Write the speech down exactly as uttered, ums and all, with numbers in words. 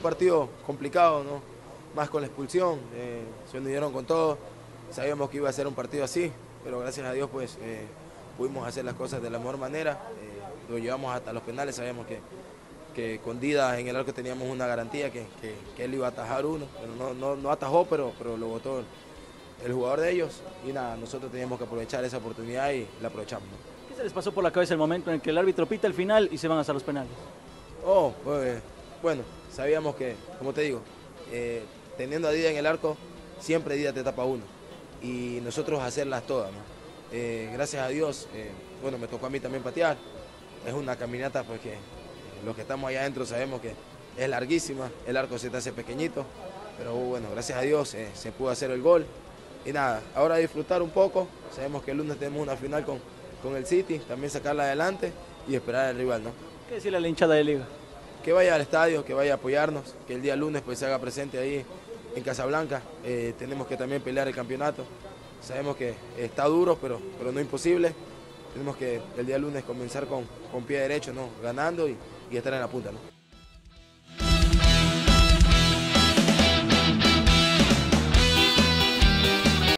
partido complicado, ¿no? Más con la expulsión, eh, se unieron con todo, sabíamos que iba a ser un partido así, pero gracias a Dios pues eh, pudimos hacer las cosas de la mejor manera, eh, lo llevamos hasta los penales, sabíamos que, que con Dida en el arco teníamos una garantía que, que, que él iba a atajar uno, pero no, no, no atajó, pero, pero lo botó el, el jugador de ellos y nada, nosotros teníamos que aprovechar esa oportunidad y la aprovechamos, ¿no? ¿Qué se les pasó por la cabeza el momento en el que el árbitro pita el final y se van hasta los penales? Oh, pues, bueno, sabíamos que, como te digo, eh, teniendo a Dida en el arco, siempre Dida te tapa uno. Y nosotros hacerlas todas, ¿no? Eh, gracias a Dios, eh, bueno, me tocó a mí también patear. Es una caminata pues que eh, los que estamos allá adentro sabemos que es larguísima, el arco se te hace pequeñito, pero bueno, gracias a Dios eh, se pudo hacer el gol. Y nada, ahora disfrutar un poco, sabemos que el lunes tenemos una final con, con el City, también sacarla adelante y esperar al rival, ¿no? ¿Qué decirle a la hinchada de Liga? Que vaya al estadio, que vaya a apoyarnos, que el día lunes pues se haga presente ahí en Casablanca. Eh, tenemos que también pelear el campeonato. Sabemos que está duro, pero, pero no imposible. Tenemos que el día lunes comenzar con, con pie derecho, ¿no? Ganando y, y estar en la punta, ¿no?